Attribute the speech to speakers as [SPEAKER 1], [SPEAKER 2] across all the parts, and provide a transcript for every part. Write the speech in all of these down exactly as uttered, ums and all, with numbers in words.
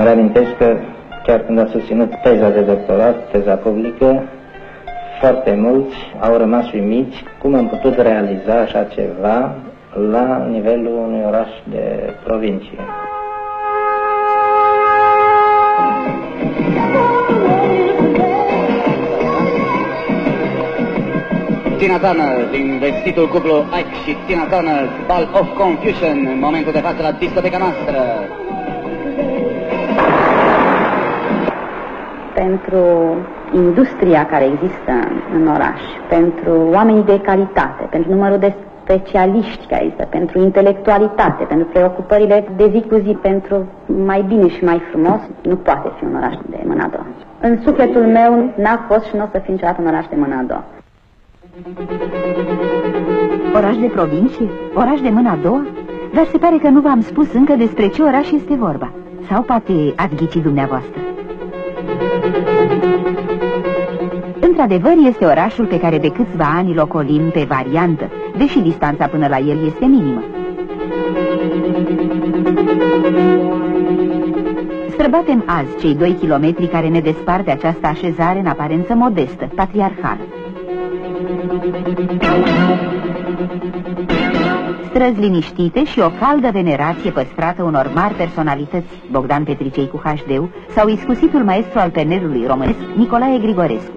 [SPEAKER 1] Îmi reamintesc că chiar când a susținut teza de doctorat, teza publică, foarte mulți au rămas uimiți cum am putut realiza așa ceva la nivelul unui oraș de provincie.
[SPEAKER 2] Tina Turner din vestitul cuplu Ike și Tina Turner, Ball of Confusion, în momentul de față la discoteca noastră.
[SPEAKER 3] Pentru industria care există în oraș, pentru oamenii de calitate, pentru numărul de specialiști care există, pentru intelectualitate, pentru preocupările de zi cu zi, pentru mai bine și mai frumos, nu poate fi un oraș de mâna a doua. În sufletul meu n-a fost și nu o să fie niciodată un oraș de mâna a doua.
[SPEAKER 4] Oraș de provincie? Oraș de mâna a doua? Dar se pare că nu v-am spus încă despre ce oraș este vorba. Sau poate ați ghicit dumneavoastră. Într-adevăr, este orașul pe care de câțiva ani îl ocolim pe variantă, deși distanța până la el este minimă. Străbatem azi cei doi kilometri care ne despart de această așezare în aparență modestă, patriarhală. Străzi liniștite și o caldă venerație păstrată unor mari personalități, Bogdan Petricei cu H D-ul sau iscusitul maestru al penelului românesc, Nicolae Grigorescu.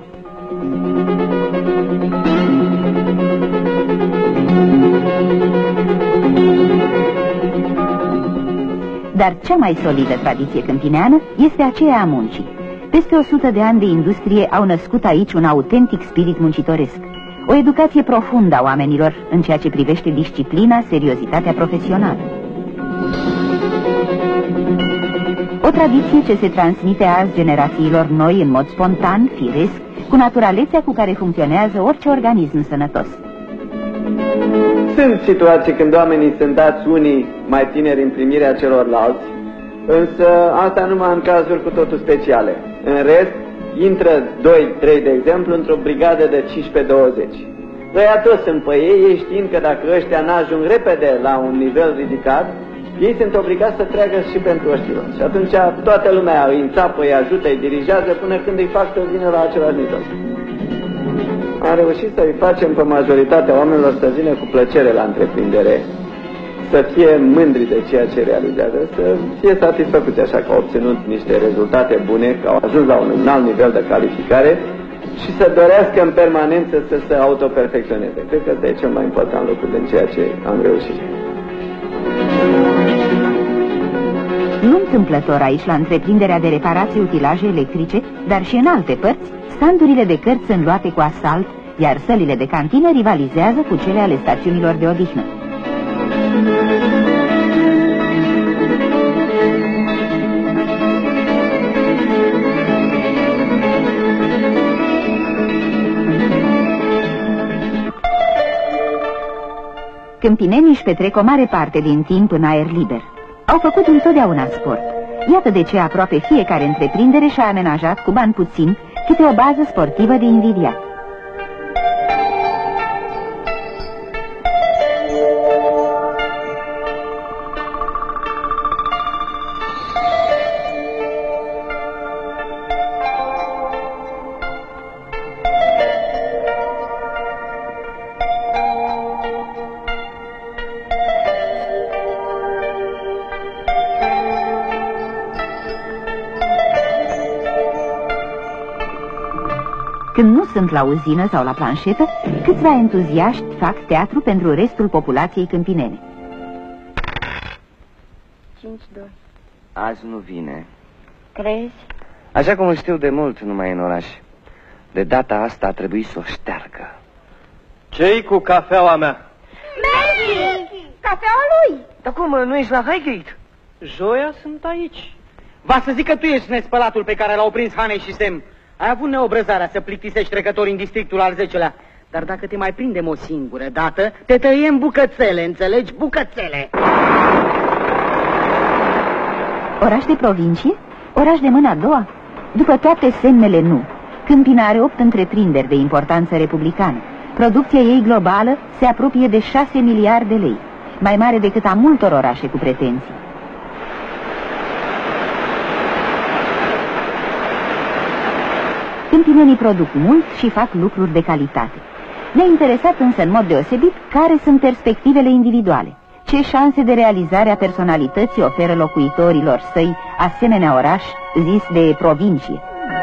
[SPEAKER 4] Dar cea mai solidă tradiție câmpineană este aceea a muncii. Peste o sută de ani de industrie au născut aici un autentic spirit muncitoresc, o educație profundă a oamenilor în ceea ce privește disciplina, seriozitatea profesională. O tradiție ce se transmite azi generațiilor noi în mod spontan, firesc, cu naturalețea cu care funcționează orice organism sănătos.
[SPEAKER 5] Sunt situații când oamenii sunt dați unii mai tineri în primirea celorlalți, însă asta numai în cazuri cu totul speciale. În rest, intră doi trei, de exemplu, într-o brigadă de cincisprezece douăzeci. Ăia toți sunt pe ei, ei știind că dacă ăștia n-ajung repede la un nivel ridicat, ei sunt obligați să treacă și pentru ăștia. Și atunci toată lumea îi înțapă, îi ajută, îi dirigează până când îi fac să vină la același nivel. Am reușit să-i facem pe majoritatea oamenilor să vină cu plăcere la întreprindere, să fie mândri de ceea ce realizează, să fie satisfăcuți așa că au obținut niște rezultate bune, că au ajuns la un înalt nivel de calificare și să dorească în permanență să se autoperfecționeze. Cred că ăsta e cel mai important lucru din ceea ce am reușit.
[SPEAKER 4] Nu întâmplător aici, la întreprinderea de reparații utilaje electrice, dar și în alte părți, standurile de cărți sunt luate cu asalt, iar sălile de cantină rivalizează cu cele ale stațiunilor de odihnă. Câmpinenii își petrec o mare parte din timp în aer liber. Au făcut întotdeauna sport. Iată de ce aproape fiecare întreprindere și-a amenajat cu bani puțin câte o bază sportivă de invidiat. Când nu sunt la uzină sau la planșetă, câțiva entuziaști fac teatru pentru restul populației câmpinene.
[SPEAKER 6] cinci doi.
[SPEAKER 7] Azi nu vine.
[SPEAKER 6] Crezi?
[SPEAKER 7] Așa cum îl știu de mult, nu mai e în oraș. De data asta a trebuit să o șteargă.
[SPEAKER 8] Ce-i cu cafeaua mea?
[SPEAKER 6] Mergi! Cafeaua lui!
[SPEAKER 7] Dar cum, nu ești la Highgate?
[SPEAKER 8] Joia sunt aici.
[SPEAKER 2] Va să zic că tu ești nespălatul pe care l-au prins Hanei și Sem. Ai avut neobrăzarea să plictisești trecători în districtul al zecelea. Dar dacă te mai prindem o singură dată, te tăiem bucățele, înțelegi? Bucățele!
[SPEAKER 4] Oraș de provincie? Oraș de mâna a doua? După toate semnele, nu. Câmpina are opt întreprinderi de importanță republicană. Producția ei globală se apropie de șase miliarde de lei, mai mare decât a multor orașe cu pretenții. Câmpinenii produc mult și fac lucruri de calitate. Ne-a interesat însă în mod deosebit care sunt perspectivele individuale. Ce șanse de realizare a personalității oferă locuitorilor săi asemenea oraș zis de provincie?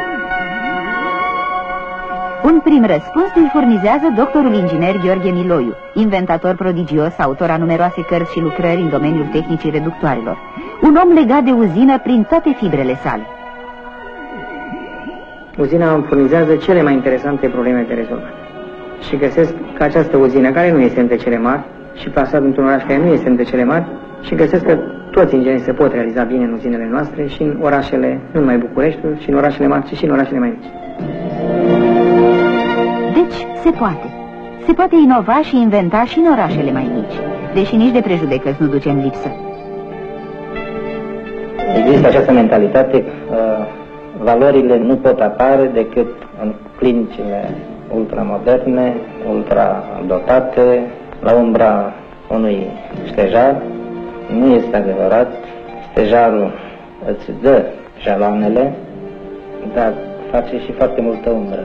[SPEAKER 4] Un prim răspuns îl furnizează doctorul inginer Gheorghe Miloiu, inventator prodigios, autor a numeroase cărți și lucrări în domeniul tehnicii reductoarelor. Un om legat de uzină prin toate fibrele sale.
[SPEAKER 9] Uzina îmi furnizează cele mai interesante probleme de rezolvat. Și găsesc că această uzină, care nu este între cele mari, și plasat într-un oraș care nu este între cele mari, și găsesc că toți inginerii se pot realiza bine în uzinele noastre și în orașele, nu numai Bucureștiul, și în orașele mari, ci și în orașele mai mici.
[SPEAKER 4] Deci, se poate. Se poate inova și inventa și în orașele mai mici, deși nici de prejudecăți nu ducem lipsă.
[SPEAKER 1] Există această mentalitate, uh, valorile nu pot apare decât în clinicile ultramoderne, ultradotate, la umbra unui stejar. Nu este adevărat. Stejarul îți dă jaloanele, dar face și foarte multă umbră.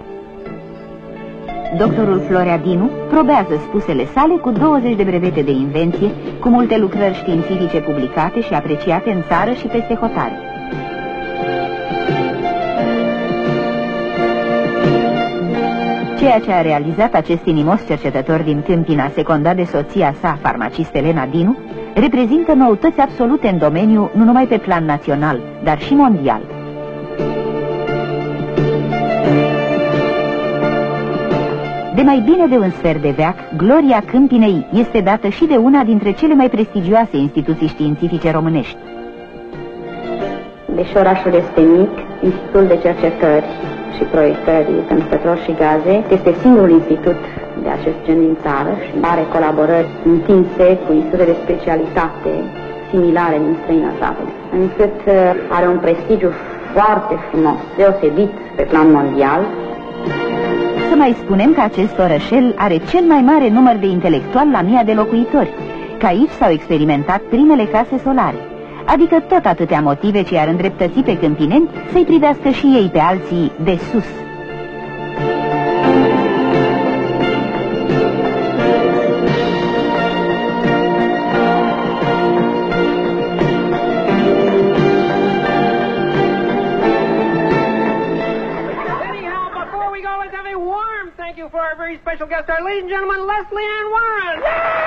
[SPEAKER 4] Doctorul Florea Dinu probează spusele sale cu douăzeci de brevete de invenție, cu multe lucrări științifice publicate și apreciate în țară și peste hotare. Ceea ce a realizat acest inimos cercetător din Câmpina, secundat de soția sa, farmacist Elena Dinu, reprezintă noutăți absolute în domeniu, nu numai pe plan național, dar și mondial. De mai bine de un sfert de veac, gloria Câmpinei este dată și de una dintre cele mai prestigioase instituții științifice românești.
[SPEAKER 3] Deși orașul este mic, Institutul de Cercetări și Proiectări pentru Petrol și Gaze este singurul institut de acest gen din țară și are colaborări întinse cu institute de specialitate similare din străinătate, încât are un prestigiu foarte frumos, deosebit pe plan mondial.
[SPEAKER 4] Să mai spunem că acest orășel are cel mai mare număr de intelectuali la mii de locuitori, că aici s-au experimentat primele case solare, adică tot atâtea motive ce ar îndreptăți pe câmpineni să-i privească și ei pe alții de sus.
[SPEAKER 10] For our very special guest, our ladies and gentlemen, Leslie Ann Warren.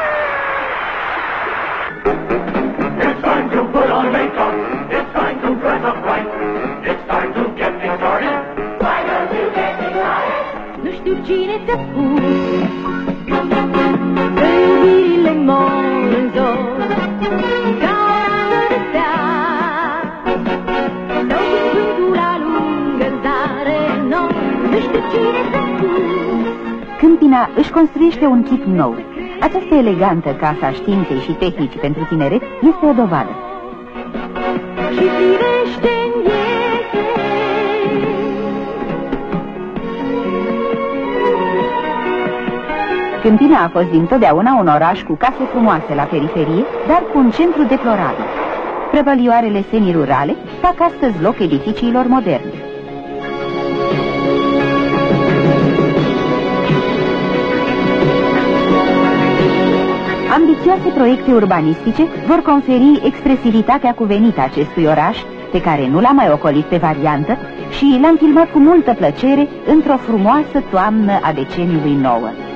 [SPEAKER 11] It's time to put on makeup. It's time to dress up right. It's time to get things started. Why don't you get things started?
[SPEAKER 12] Nu știu cine ți-a spus că iubirile mor în zor, ca o rană de steag, sau cu vântul alungă în zare nouă. Nu știu cine ți-a spus.
[SPEAKER 4] Câmpina își construiește un chip nou. Această elegantă casă a științei și tehnicii pentru tineret este o dovadă.
[SPEAKER 12] Și privește în iese.
[SPEAKER 4] Câmpina a fost dintotdeauna un oraș cu case frumoase la periferie, dar cu un centru deplorabil. Prăvălioarele semirurale fac astăzi loc edificiilor moderne. Ambițioase proiecte urbanistice vor conferi expresivitatea cuvenită acestui oraș, pe care nu l-a mai ocolit pe variantă și l-am filmat cu multă plăcere într-o frumoasă toamnă a deceniului nouă.